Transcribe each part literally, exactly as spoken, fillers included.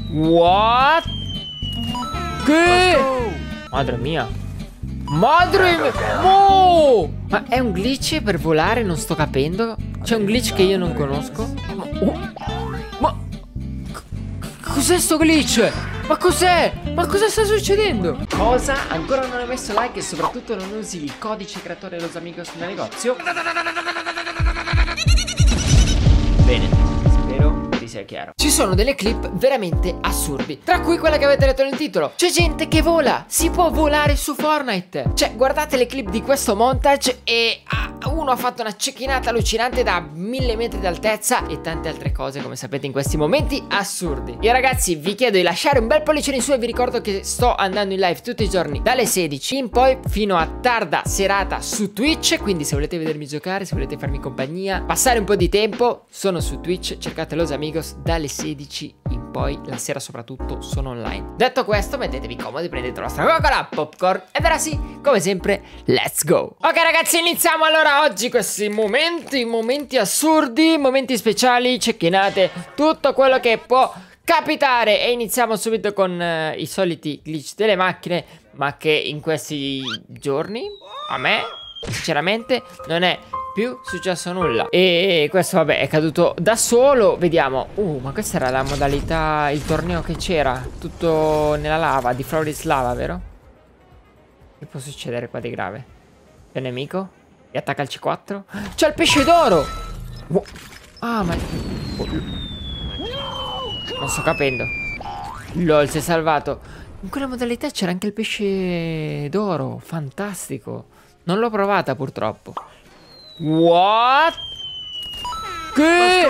What? Che? Madre mia. Madre mia. Oh! Ma è un glitch per volare? Non sto capendo. C'è un glitch che io non conosco. Ma, oh. Ma cos'è sto glitch? Ma cos'è? Ma cosa sta succedendo? Cosa? Ancora non hai messo like e soprattutto non usi il codice creatore Los Amigos nel negozio? Bene, spero vi sia chiaro. Ci sono delle clip veramente assurdi, tra cui quella che avete letto nel titolo. C'è gente che vola, si può volare su Fortnite. Cioè, guardate le clip di questo montage e ah, uno ha fatto una cecchinata allucinante da mille metri d'altezza e tante altre cose, come sapete, in questi momenti assurdi. Io ragazzi vi chiedo di lasciare un bel pollice in su e vi ricordo che sto andando in live tutti i giorni dalle sedici in poi fino a tarda serata su Twitch. Quindi se volete vedermi giocare, se volete farmi compagnia, passare un po' di tempo, sono su Twitch, cercate Los Amigos dalle sedici in poi, la sera soprattutto sono online. Detto questo, mettetevi comodi, prendete la vostra Coca-Cola, popcorn ed ora sì, come sempre, let's go. Ok ragazzi, iniziamo allora oggi questi momenti, momenti assurdi, momenti speciali, cecchinate, tutto quello che può capitare. E iniziamo subito con uh, i soliti glitch delle macchine, ma che in questi giorni a me sinceramente non è più successo nulla. E questo vabbè è caduto da solo. Vediamo. Uh ma questa era la modalità, il torneo che c'era tutto nella lava, di Floris Lava, vero? Che può succedere qua di grave? C'è il nemico e attacca il C quattro. C'è il pesce d'oro. Wow. Ah ma oh. Non sto capendo. Lol, si è salvato. In quella modalità c'era anche il pesce d'oro. Fantastico. Non l'ho provata purtroppo. What? Che?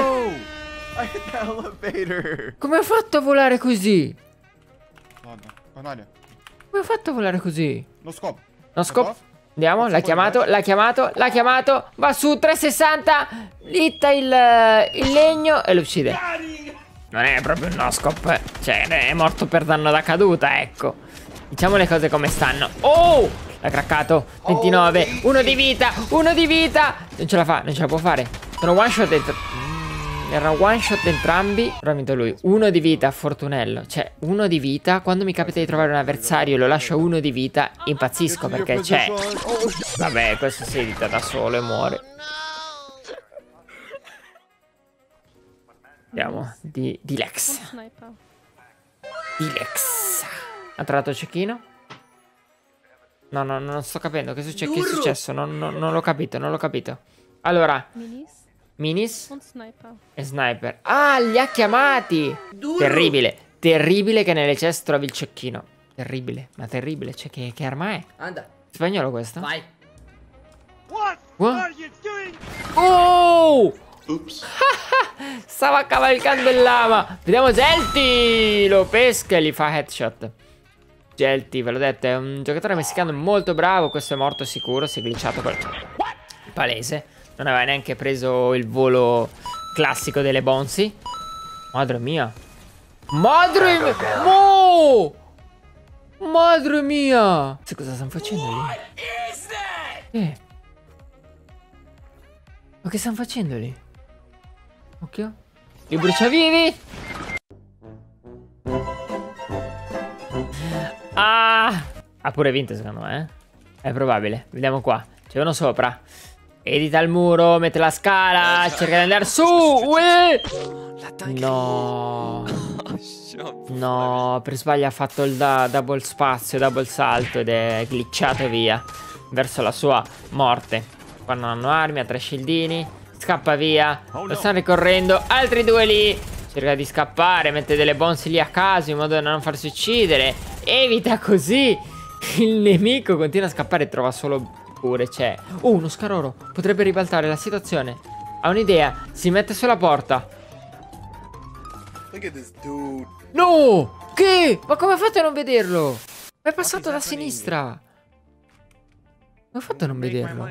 Come ho fatto a volare così? Guarda, guarda. Come ho fatto a volare così? Lo scopo. Lo scopo. Andiamo, l'ha chiamato, l'ha chiamato, l'ha chiamato. Va su trecentosessanta. Litta il, il legno e lo uccide. Non è proprio un no-scope. Cioè è morto per danno da caduta, ecco. Diciamo le cose come stanno. Oh! L'ha craccato. ventinove. Uno di vita. Uno di vita. Non ce la fa. Non ce la può fare. Sono one shot entrambi. mm, Erano one shot entrambi. Però ha vinto lui. Uno di vita, Fortunello. Cioè, uno di vita. Quando mi capita di trovare un avversario e lo lascio a uno di vita, impazzisco perché c'è. Vabbè, questo si edita da solo e muore. Andiamo. Di, di Lex. Di Lex. Ha trovato il cecchino. No, no, non sto capendo. Che, succe che è successo? Non, non, non l'ho capito, non l'ho capito. Allora, Minis, Minis sniper. E Sniper. Ah, li ha chiamati. Duro. Terribile, terribile che nelle chest trovi il cecchino. Terribile, ma terribile. Cioè, che, che arma è? Anda. Spagnolo questo? Vai. What? What? Are you doing? Oh! Oops. Stava cavalcando il lama. Vediamo Zelti. Lo pesca e gli fa headshot. Gelti, ve l'ho detto, è un giocatore messicano molto bravo. Questo è morto sicuro, si è glitchato col palese. Non aveva neanche preso il volo classico delle Bonzi. Madre mia. Madre mia. Oh! Madre mia. Sai cosa stanno facendo lì? Eh. Ma che stanno facendo lì? Occhio. Li bruciavivi. Ah, ha pure vinto secondo me, eh? È probabile. Vediamo qua. C'è uno sopra. Edita il muro, mette la scala, cerca di andare su. Uè! No. No, per sbaglio ha fatto il da double spazio, double salto ed è glitchato via verso la sua morte. Qua non hanno armi, ha tre scildini. Scappa via. Lo stanno ricorrendo. Altri due lì. Cerca di scappare, mette delle bonze lì a caso in modo da non farsi uccidere. Evita così. Il nemico continua a scappare e trova solo pure c'è. Oh, uno scaroro. Potrebbe ribaltare la situazione. Ha un'idea. Si mette sulla porta. No! Che? Ma come ha fatto a non vederlo? È passato da sinistra. Come ha fatto a non vederlo?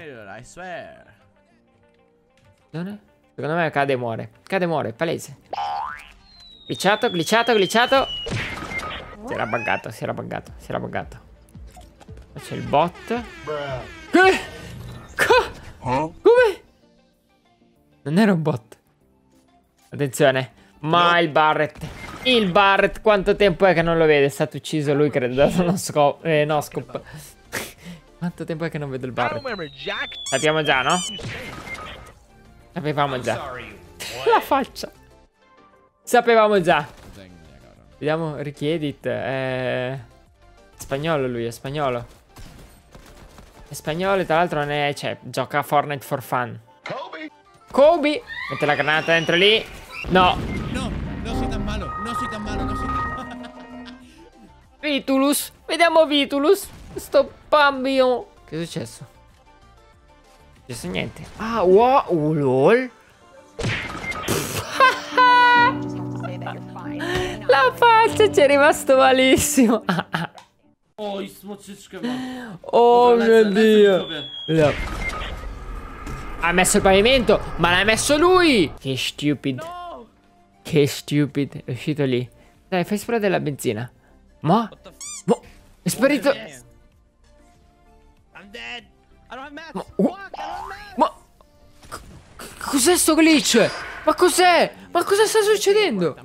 Secondo me cade e muore. Cade e muore, palese. Glitchato, glitchato, glitchato. Si era buggato, si era buggato, si era buggato. C'è il bot. Che? Come? Non era un bot. Attenzione. Ma il Barret Il Barret, quanto tempo è che non lo vede? È stato ucciso lui, credo, dato uno scopo. Eh, no, scoop. Quanto tempo è che non vedo il Barret? Sappiamo già, no? Sapevamo già. La faccia. Sapevamo già. Vediamo, richiedit. È... spagnolo lui, è spagnolo. È spagnolo e tra l'altro non è... cioè, gioca a Fortnite for fun. Kobe! Kobe! Mette la granata dentro lì. No. No, no soy tan malo, no soy tan malo, no soy tan... Vitulus. Vediamo Vitulus. Sto bambino. Che è successo? Non è successo niente. Ah, wow. Oh, lol. La faccia ci è rimasto malissimo. Oh mio Dio. No. Ha messo il pavimento, ma l'ha messo lui. Che stupid. Che stupid. È uscito lì. Dai, fai sprare della benzina. Ma? Ma? È sparito. Ma, oh. Ma cos'è sto glitch? Ma cos'è? Ma cosa sta succedendo?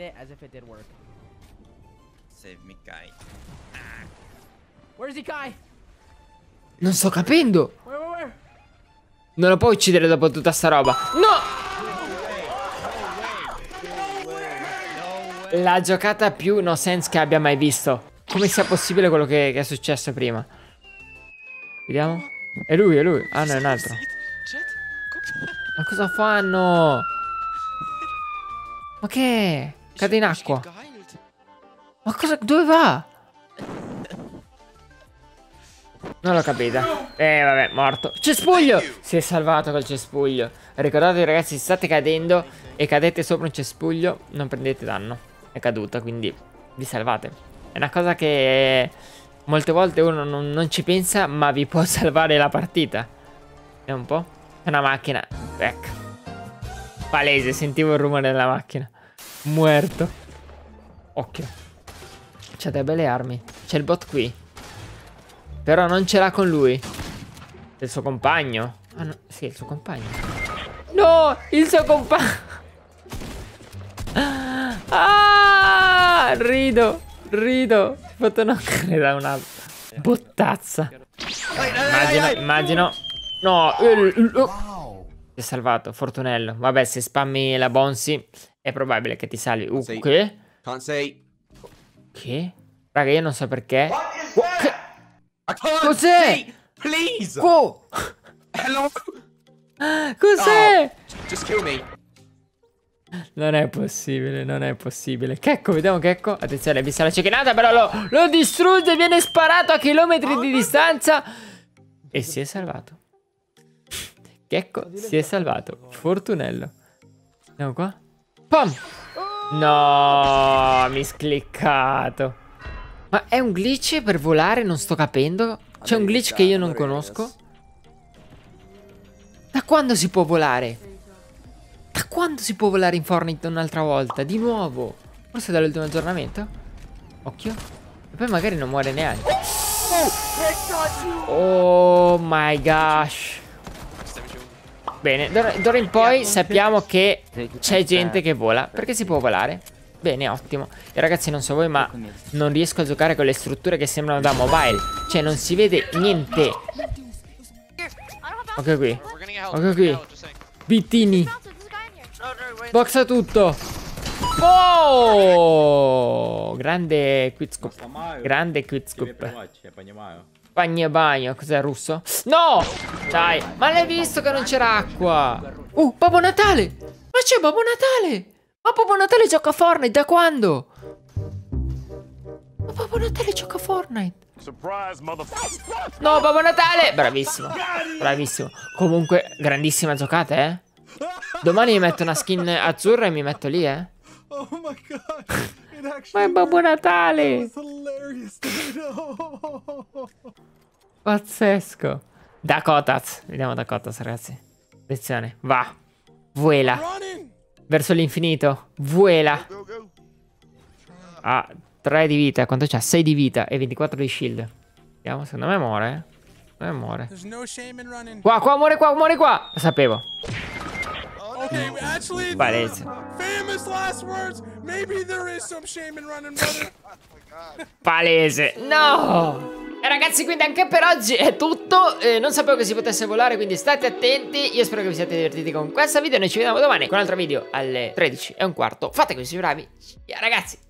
Non sto capendo. Non lo puoi uccidere dopo tutta sta roba. No! La giocata più no sense che abbia mai visto. Come sia possibile quello che, che è successo prima. Vediamo. È lui, è lui. Ah no, è un altro. Ma cosa fanno? Ma che è? Cade in acqua. Ma cosa? Dove va? Non l'ho capita. Eh vabbè, morto. Cespuglio! Si è salvato col cespuglio. Ricordatevi ragazzi, se state cadendo e cadete sopra un cespuglio, non prendete danno. È caduta, quindi vi salvate. È una cosa che molte volte uno non, non ci pensa, ma vi può salvare la partita. È un po'. È una macchina. Ecco. Palese, sentivo il rumore della macchina. Muerto. Occhio. C'ha delle belle armi. C'è il bot qui. Però non ce l'ha con lui. Il suo compagno. Ah no, sì, il suo compagno. No, il suo compagno. Ah, rido, rido. Ho fatto una da una bottazza. Immagino, immagino. No, uh, si è salvato, fortunello. Vabbè, se spammi la Bonsi è probabile che ti salvi. Uh, che? Che? Raga, io non so perché. Cos'è? Please. Co Hello. Cos'è? Oh, just kill me. Non è possibile, non è possibile. Checco, vediamo Checco. Attenzione, vista la cecchinata, però lo, lo distrugge, viene sparato a chilometri di distanza. E si è salvato. Checco si è salvato. Fortunello. Andiamo qua. Pam. No, mi scliccato. Ma è un glitch per volare? Non sto capendo. C'è un glitch che io non conosco. Da quando si può volare? Da quando si può volare in Fortnite un'altra volta? Di nuovo? Forse dall'ultimo aggiornamento? Occhio. E poi magari non muore neanche. Oh my gosh. Bene, d'ora in poi sappiamo che c'è gente che vola. Perché si può volare? Bene, ottimo. E ragazzi, non so voi, ma non riesco a giocare con le strutture che sembrano da mobile. Cioè, non si vede niente. Ok qui. Ok qui. Bittini. Boxa tutto. Oh! Grande quickscoop. Grande quickscoop. Bagno bagno. Cos'è, russo? No! Dai. Ma l'hai visto che non c'era acqua? Uh, Babbo Natale. Ma c'è Babbo Natale. Ma Babbo Natale gioca a Fortnite da quando? Ma Babbo Natale gioca a Fortnite. No, Babbo Natale. Bravissimo. Bravissimo. Comunque, grandissima giocata, eh. Domani mi metto una skin azzurra e mi metto lì, eh. Ma è Babbo Natale. Pazzesco. Dakotas. Vediamo Dakotas, ragazzi. Attenzione. Va. Vuela. Verso l'infinito. Vuela. Ha tre di vita. Quanto c'ha? sei di vita e ventiquattro di shield. Vediamo, secondo me muore, eh. Secondo me muore. Qua, qua, muore qua, muore qua. Lo sapevo. Okay, actually, Palese. famous last words. Maybe there is some shame in running, brother. Palese. No. E ragazzi, quindi anche per oggi è tutto. eh, Non sapevo che si potesse volare, quindi state attenti. Io spero che vi siate divertiti con questo video. Noi ci vediamo domani con un altro video alle tredici e un quarto. Fate così bravi. Ciao ragazzi.